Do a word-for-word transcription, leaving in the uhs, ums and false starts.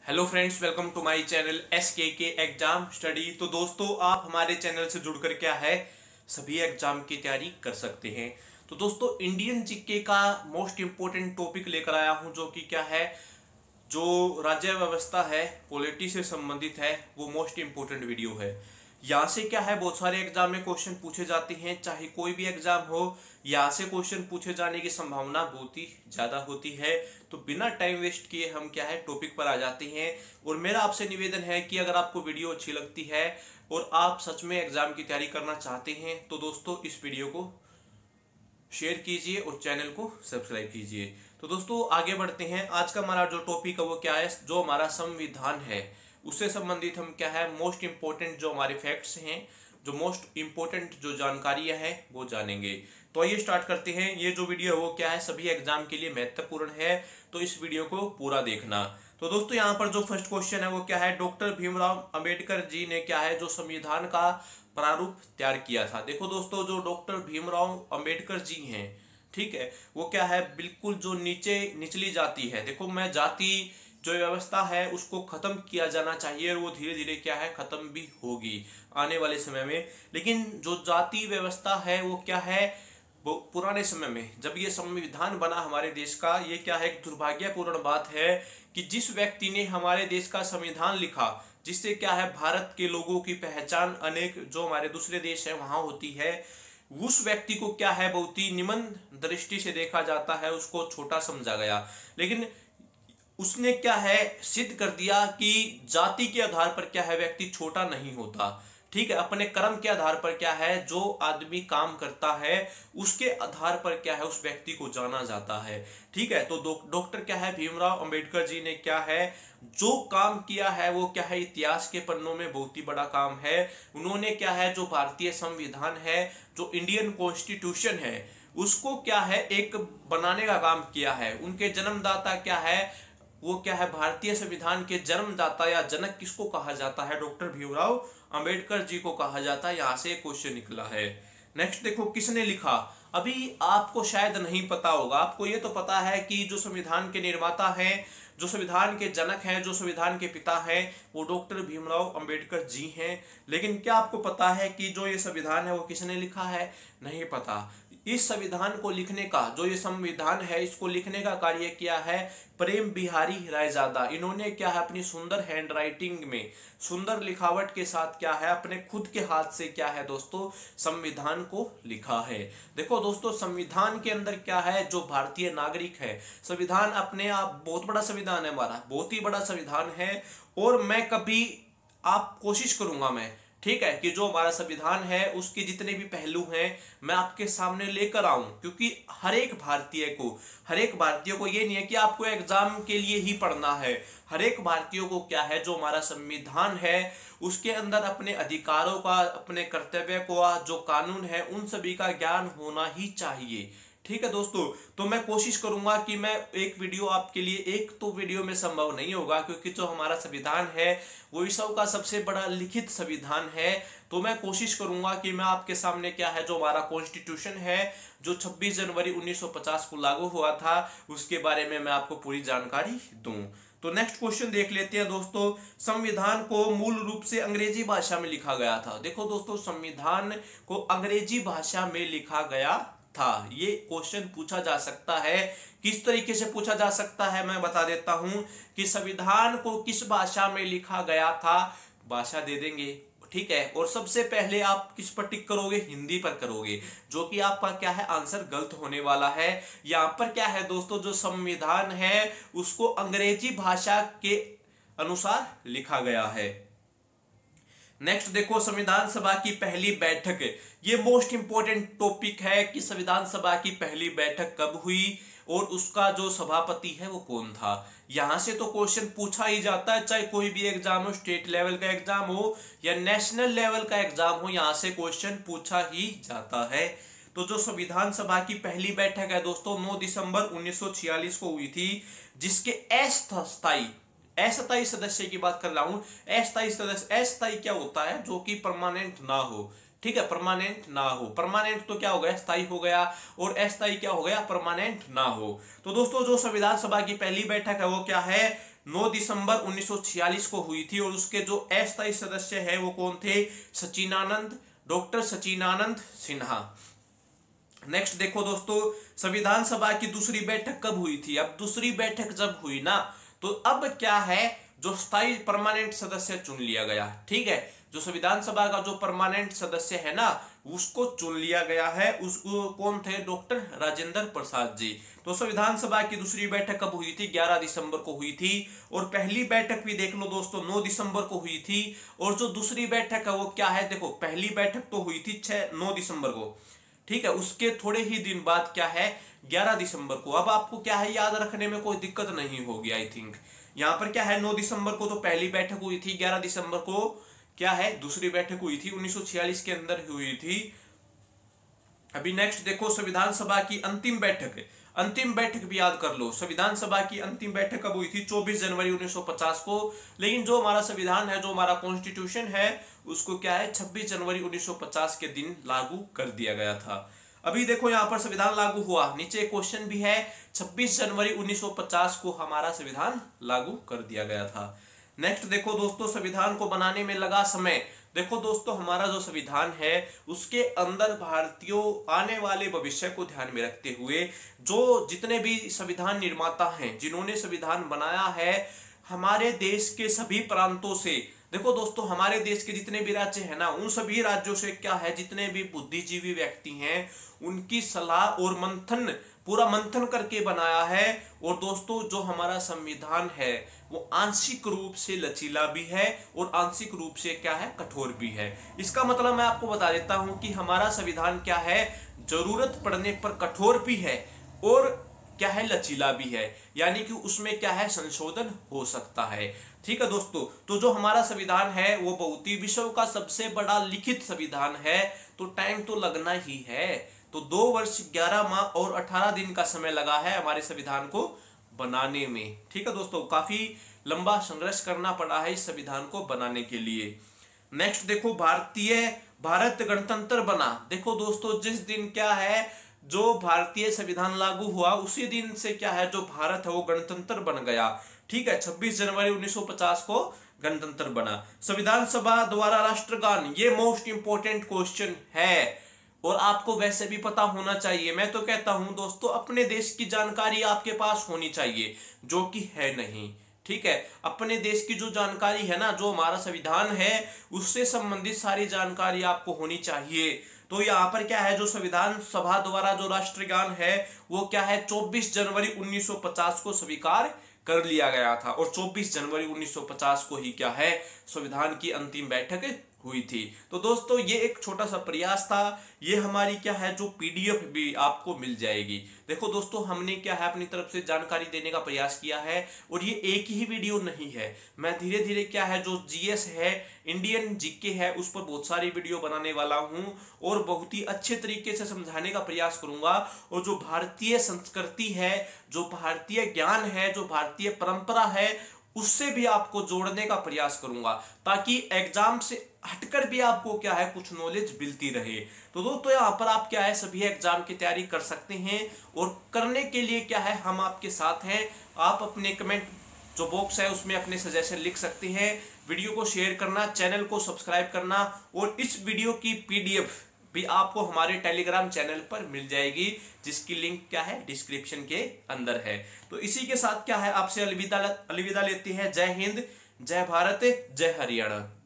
Hello friends, welcome to my channel S K K exam study. तो दोस्तों, आप हमारे चैनल से जुड़कर क्या है सभी एग्जाम की तैयारी कर सकते हैं। तो दोस्तों, इंडियन जीके का मोस्ट इंपोर्टेंट टॉपिक लेकर आया हूं, जो कि क्या है, जो राज्य व्यवस्था है, पॉलिटी से संबंधित है, वो मोस्ट इंपोर्टेंट वीडियो है। यहाँ से क्या है, बहुत सारे एग्जाम में क्वेश्चन पूछे जाते हैं, चाहे कोई भी एग्जाम हो, यहाँ से क्वेश्चन पूछे जाने की संभावना बहुत ही ज्यादा होती है। तो बिना टाइम वेस्ट किए हम क्या है टॉपिक पर आ जाते हैं। और मेरा आपसे निवेदन है कि अगर आपको वीडियो अच्छी लगती है और आप सच में एग्जाम की तैयारी करना चाहते हैं, तो दोस्तों इस वीडियो को शेयर कीजिए और चैनल को सब्सक्राइब कीजिए। तो दोस्तों आगे बढ़ते हैं। आज का हमारा जो टॉपिक है वो क्या है, जो हमारा संविधान है उससे संबंधित हम क्या है मोस्ट इंपोर्टेंट जो हमारे फैक्ट्स हैं, जो मोस्ट इंपोर्टेंट जो जानकारियां हैं वो जानेंगे। तो आइए स्टार्ट करते हैं। ये जो वीडियो है वो क्या है सभी एग्जाम के लिए महत्वपूर्ण है, तो इस वीडियो को पूरा देखना। तो दोस्तों यहाँ पर जो फर्स्ट क्वेश्चन है वो क्या है, डॉक्टर भीमराव अंबेडकर जी ने क्या है जो संविधान का प्रारूप तैयार किया था। देखो दोस्तों, जो डॉक्टर भीमराव अंबेडकर जी हैं, ठीक है, वो क्या है बिल्कुल जो नीचे निचली जाति है। देखो, मैं जाति जो व्यवस्था है उसको खत्म किया जाना चाहिए और वो धीरे धीरे क्या है खत्म भी होगी आने वाले समय में। लेकिन जो जाति व्यवस्था है वो क्या है, वो पुराने समय में जब ये संविधान बना हमारे देश का, ये क्या है एक दुर्भाग्यपूर्ण बात है कि जिस व्यक्ति ने हमारे देश का संविधान लिखा, जिससे क्या है भारत के लोगों की पहचान अनेक जो हमारे दूसरे देश है वहां होती है, उस व्यक्ति को क्या है बहुत ही निम्न दृष्टि से देखा जाता है, उसको छोटा समझा गया। लेकिन उसने क्या है सिद्ध कर दिया कि जाति के आधार पर क्या है व्यक्ति छोटा नहीं होता। ठीक है, अपने कर्म के आधार पर क्या है जो आदमी काम करता है उसके आधार पर क्या है उस व्यक्ति को जाना जाता है। ठीक है, तो डॉक्टर क्या है भीमराव अंबेडकर जी ने क्या है जो काम किया है वो क्या है इतिहास के पन्नों में बहुत ही बड़ा काम है। उन्होंने क्या है जो भारतीय संविधान है, जो इंडियन कॉन्स्टिट्यूशन है, उसको क्या है एक बनाने का काम किया है। उनके जन्मदाता क्या है, वो क्या है भारतीय संविधान के जन्मदाता या जनक किसको कहा जाता है, डॉक्टर भीमराव अंबेडकर जी को कहा जाता है। यहां से क्वेश्चन निकला है। नेक्स्ट देखो, किसने लिखा। अभी आपको शायद नहीं पता होगा, आपको ये तो पता है कि जो संविधान के निर्माता हैं, जो संविधान के जनक हैं, जो संविधान के पिता हैं, वो डॉक्टर भीमराव अंबेडकर जी हैं। लेकिन क्या आपको पता है कि जो ये संविधान है वो किसने लिखा है? नहीं पता। इस संविधान को लिखने का, जो ये संविधान है इसको लिखने का कार्य किया है प्रेम बिहारी रायजादा। इन्होंने क्या है अपनी सुंदर हैंडराइटिंग में, सुंदर लिखावट के साथ क्या है अपने खुद के हाथ से क्या है दोस्तों संविधान को लिखा है। देखो दोस्तों, संविधान के अंदर क्या है जो भारतीय नागरिक है, संविधान अपने आप बहुत बड़ा संविधान है, हमारा बहुत ही बड़ा संविधान है। और मैं कभी आप कोशिश करूंगा मैं, ठीक है, कि जो हमारा संविधान है उसके जितने भी पहलू हैं मैं आपके सामने लेकर आऊं, क्योंकि हर एक भारतीय को हर एक भारतीय को ये नहीं है कि आपको एग्जाम के लिए ही पढ़ना है। हर एक भारतीय को क्या है जो हमारा संविधान है उसके अंदर अपने अधिकारों का, अपने कर्तव्य का, जो कानून है उन सभी का ज्ञान होना ही चाहिए। ठीक है दोस्तों, तो मैं कोशिश करूंगा कि मैं एक वीडियो आपके लिए, एक तो वीडियो में संभव नहीं होगा क्योंकि जो हमारा संविधान है वो विश्व का सबसे बड़ा लिखित संविधान है। तो मैं कोशिश करूंगा कि मैं आपके सामने क्या है जो हमारा कॉन्स्टिट्यूशन है, जो छब्बीस जनवरी उन्नीस सौ पचास को लागू हुआ था, उसके बारे में मैं आपको पूरी जानकारी दूं। तो नेक्स्ट क्वेश्चन देख लेते हैं दोस्तों। संविधान को मूल रूप से अंग्रेजी भाषा में लिखा गया था। देखो दोस्तों, संविधान को अंग्रेजी भाषा में लिखा गया था। ये क्वेश्चन पूछा जा सकता है। किस तरीके से पूछा जा सकता है मैं बता देता हूं कि संविधान को किस भाषा में लिखा गया था, भाषा दे देंगे, ठीक है। और सबसे पहले आप किस पर टिक करोगे, हिंदी पर करोगे, जो कि आपका क्या है आंसर गलत होने वाला है। यहां पर क्या है दोस्तों, जो संविधान है उसको अंग्रेजी भाषा के अनुसार लिखा गया है। नेक्स्ट देखो, संविधान सभा की पहली बैठक, ये मोस्ट इंपोर्टेंट टॉपिक है कि संविधान सभा की पहली बैठक कब हुई और उसका जो सभापति है वो कौन था। यहां से तो क्वेश्चन पूछा ही जाता है, चाहे कोई भी एग्जाम हो, स्टेट लेवल का एग्जाम हो या नेशनल लेवल का एग्जाम हो, यहां से क्वेश्चन पूछा ही जाता है। तो जो संविधान सभा की पहली बैठक है दोस्तों नौ दिसंबर उन्नीस सौ छियालीस को हुई थी, जिसके अस्थायी अस्थायी सदस्य की बात कर रहा हूं। अस्थायी सदस्य, अस्थायी क्या होता है, जो कि परमानेंट ना हो, ठीक है, परमानेंट ना हो। परमानेंट तो क्या हो गया, स्थायी हो गया, और अस्थायी क्या हो गया, परमानेंट ना हो। तो दोस्तों जो संविधान सभा की पहली बैठक है वो क्या है, नौ दिसंबर उन्नीस सौ छियालीस को हुई थी। और उसके जो अस्थायी सदस्य है वो कौन थे? सचिनानंद, डॉक्टर सचिनानंद सिन्हा। नेक्स्ट देखो दोस्तों, संविधान सभा की दूसरी बैठक कब हुई थी? अब दूसरी बैठक जब हुई ना, तो अब क्या है, जो स्थायी परमानेंट सदस्य चुन लिया गया। ठीक है, जो संविधान सभा का जो परमानेंट सदस्य है ना, उसको चुन लिया गया है। उसको कौन थे? डॉक्टर राजेंद्र प्रसाद जी। तो संविधान सभा की दूसरी बैठक कब हुई थी? ग्यारह दिसंबर को हुई थी। और पहली बैठक भी देख लो दोस्तों, नौ दिसंबर को हुई थी। और जो दूसरी बैठक है वो क्या है? देखो, पहली बैठक तो हुई थी छह नौ दिसंबर को, ठीक है, उसके थोड़े ही दिन बाद क्या है, ग्यारह दिसंबर को। अब आपको क्या है, याद रखने में कोई दिक्कत नहीं होगी आई थिंक। यहां पर क्या है, नौ दिसंबर को तो पहली बैठक हुई थी, ग्यारह दिसंबर को क्या है, दूसरी बैठक हुई थी, उन्नीस सौ छियालीस के अंदर हुई थी। अभी नेक्स्ट देखो, संविधान सभा की अंतिम बैठक, अंतिम बैठक भी याद कर लो। संविधान सभा की अंतिम बैठक कब हुई थी? चौबीस जनवरी उन्नीस सौ पचास को। लेकिन जो हमारा संविधान है, जो हमारा कॉन्स्टिट्यूशन है, उसको क्या है, छब्बीस जनवरी उन्नीस सौ पचास के दिन लागू कर दिया गया था। अभी देखो यहां पर संविधान लागू हुआ, नीचे क्वेश्चन भी है, छब्बीस जनवरी उन्नीस सौ पचास को हमारा संविधान लागू कर दिया गया था। नेक्स्ट देखो दोस्तों, संविधान को बनाने में लगा समय। देखो दोस्तों, हमारा जो संविधान है उसके अंदर भारतीयों आने वाले भविष्य को ध्यान में रखते हुए जो जितने भी संविधान निर्माता हैं, जिन्होंने संविधान बनाया है, हमारे देश के सभी प्रांतों से, देखो दोस्तों, हमारे देश के जितने भी राज्य हैं ना, उन सभी राज्यों से क्या है, जितने भी बुद्धिजीवी व्यक्ति हैं, उनकी सलाह और मंथन, पूरा मंथन करके बनाया है। और दोस्तों, जो हमारा संविधान है वो आंशिक रूप से लचीला भी है और आंशिक रूप से क्या है, कठोर भी है। इसका मतलब मैं आपको बता देता हूं कि हमारा संविधान क्या है, जरूरत पड़ने पर कठोर भी है और क्या है, लचीला भी है। यानी कि उसमें क्या है, संशोधन हो सकता है। ठीक है दोस्तों, तो जो हमारा संविधान है वो बहुत ही विश्व का सबसे बड़ा लिखित संविधान है। तो टाइम तो लगना ही है। तो दो वर्ष ग्यारह माह और अठारह दिन का समय लगा है हमारे संविधान को बनाने में। ठीक है दोस्तों, काफी लंबा संघर्ष करना पड़ा है इस संविधान को बनाने के लिए। नेक्स्ट देखो, भारतीय भारत गणतंत्र बना। देखो दोस्तों, जिस दिन क्या है, जो भारतीय संविधान लागू हुआ उसी दिन से क्या है, जो भारत है वो गणतंत्र बन गया। ठीक है, छब्बीस जनवरी उन्नीस सौ पचास को गणतंत्र बना। संविधान सभा द्वारा राष्ट्रगान, ये मोस्ट इंपोर्टेंट क्वेश्चन है और आपको वैसे भी पता होना चाहिए। मैं तो कहता हूं दोस्तों, अपने देश की जानकारी आपके पास होनी चाहिए, जो कि है नहीं। ठीक है, अपने देश की जो जानकारी है ना, जो हमारा संविधान है, उससे संबंधित सारी जानकारी आपको होनी चाहिए। तो यहाँ पर क्या है, जो संविधान सभा द्वारा जो राष्ट्रगान है वो क्या है, चौबीस जनवरी उन्नीस सौ पचास को स्वीकार कर लिया गया था। और चौबीस जनवरी उन्नीस सौ पचास को ही क्या है, संविधान की अंतिम बैठक हुई थी। तो दोस्तों, ये एक छोटा सा प्रयास था। ये हमारी क्या है, जो पीडीएफ भी आपको मिल जाएगी। देखो दोस्तों, हमने क्या है, अपनी तरफ से जानकारी देने का प्रयास किया है। और ये एक ही वीडियो नहीं है, मैं धीरे धीरे क्या है, जो जीएस है, इंडियन जीके है, उस पर बहुत सारी वीडियो बनाने वाला हूं और बहुत ही अच्छे तरीके से समझाने का प्रयास करूंगा। और जो भारतीय संस्कृति है, जो भारतीय ज्ञान है, जो भारतीय परंपरा है, उससे भी आपको जोड़ने का प्रयास करूंगा, ताकि एग्जाम से हटकर भी आपको क्या है, कुछ नॉलेज मिलती रहे। तो दोस्तों, यहाँ पर आप क्या है, सभी एग्जाम की तैयारी कर सकते हैं। और करने के लिए क्या है, हम आपके साथ हैं। आप अपने कमेंट जो बॉक्स है उसमें अपने सजेशन लिख सकते हैं। वीडियो को शेयर करना, चैनल को सब्सक्राइब करना। और इस वीडियो की पीडीएफ भी आपको हमारे टेलीग्राम चैनल पर मिल जाएगी, जिसकी लिंक क्या है, डिस्क्रिप्शन के अंदर है। तो इसी के साथ क्या है, आपसे अलविदा अलविदा लेते हैं। जय हिंद, जय भारत, जय हरियाणा।